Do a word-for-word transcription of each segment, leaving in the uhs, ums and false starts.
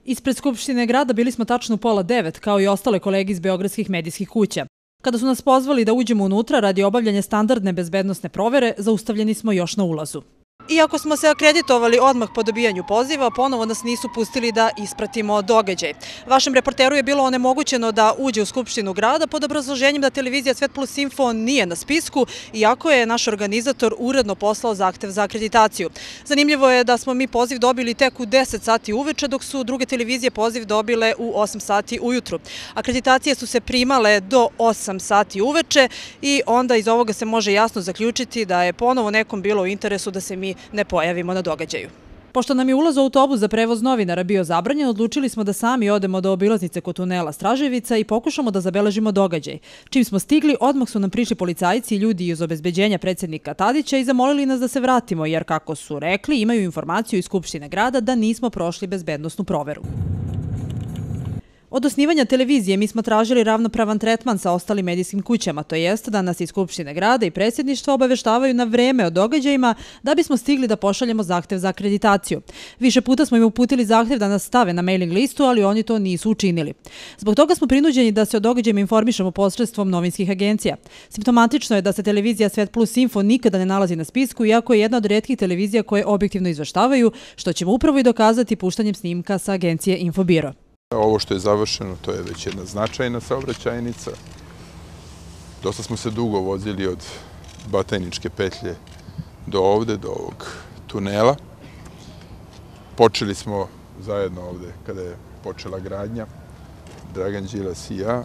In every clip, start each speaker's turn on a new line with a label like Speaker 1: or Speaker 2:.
Speaker 1: Ispred Skupštine grada bili smo tačno u pola devet, kao i ostale kolege iz beogradskih medijskih kuća. Kada su nas pozvali da uđemo unutra radi obavljanja standardne bezbednosne provere, zaustavljeni smo još na ulazu. Iako smo se akreditovali odmah po dobijanju poziva, ponovo nas nisu pustili da ispratimo događaj. Vašem reporteru je bilo onemogućeno da uđe u Skupštinu grada pod obrazloženjem da televizija Svet plus info nije na spisku, iako je naš organizator uredno poslao zahtev za akreditaciju. Zanimljivo je da smo mi poziv dobili tek u deset sati uveče, dok su druge televizije poziv dobile u osam sati ujutru. Akreditacije su se primale do osam sati uveče i onda iz ovoga se može jasno zaključiti da je ponovo nekom bilo u interesu da se mi ne pojavimo na događaju. Pošto nam je ulaz u autobus za prevoz novinara bio zabranjen, odlučili smo da sami odemo do obilaznice kod tunela Straževica i pokušamo da zabeležimo događaj. Čim smo stigli, odmah su nam prišli policajci i ljudi iz obezbeđenja predsjednika Tadića i zamolili nas da se vratimo, jer kako su rekli, imaju informaciju iz Skupštine grada da nismo prošli bezbednosnu proveru. Od osnivanja televizije mi smo tražili ravnopravan tretman sa ostalim medijskim kućama, to jest da nas iz Skupštine grada i predsjedništva obaveštavaju na vreme o događajima da bismo stigli da pošaljemo zahtev za akreditaciju. Više puta smo im uputili zahtev da nas stave na mailing listu, ali oni to nisu učinili. Zbog toga smo prinuđeni da se o događajima informišemo posredstvom novinskih agencija. Simptomatično je da se televizija Svet plus info nikada ne nalazi na spisku, iako je jedna od retkih televizija koje objektivno izveštavaju, što ćemo upravo i dokazati puštanjem snimka sa agencije Infobiro.
Speaker 2: Ovo što je završeno, to je već jedna značajna saobraćajnica. Dosta smo se dugo vozili od Batajničke petlje do ovde, do ovog tunela. Počeli smo zajedno ovde kada je počela gradnja, Dragan Đilas i ja.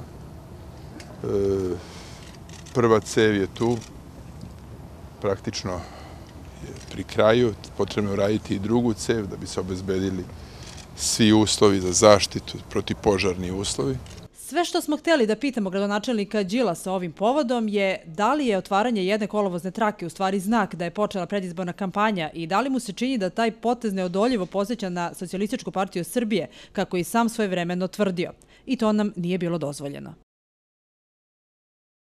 Speaker 2: Prva cev je tu, praktično je pri kraju. Potrebno je uraditi i drugu cev da bi se obezbedili svi uslovi za zaštitu, protivpožarni uslovi.
Speaker 1: Sve što smo hteli da pitamo gradonačelnika Đilasa ovim povodom je da li je otvaranje jedne kolovozne trake u stvari znak da je počela predizborna kampanja i da li mu se čini da taj potez neodoljivo podsjeća na Socijalističku partiju Srbije, kako i sam svojevremeno tvrdio. I to nam nije bilo dozvoljeno.